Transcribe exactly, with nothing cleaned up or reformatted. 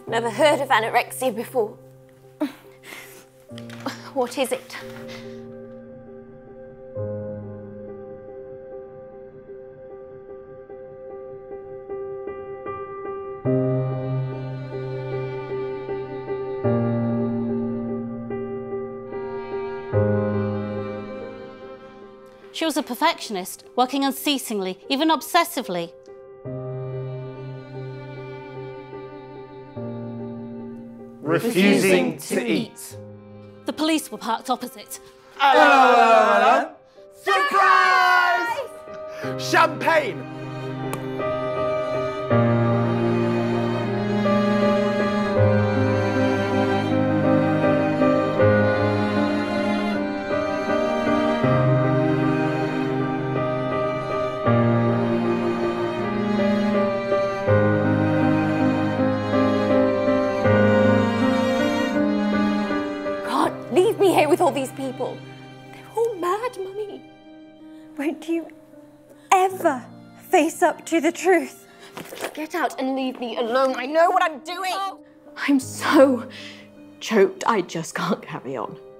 I've never heard of anorexia before. What is it? She was a perfectionist, working unceasingly, even obsessively. Refusing to eat. The police were parked opposite. Hello, surprise! Champagne! Leave me here with all these people. They're all mad, Mummy. Won't you ever face up to the truth? Get out and leave me alone. I know what I'm doing. I'm so choked, I just can't carry on.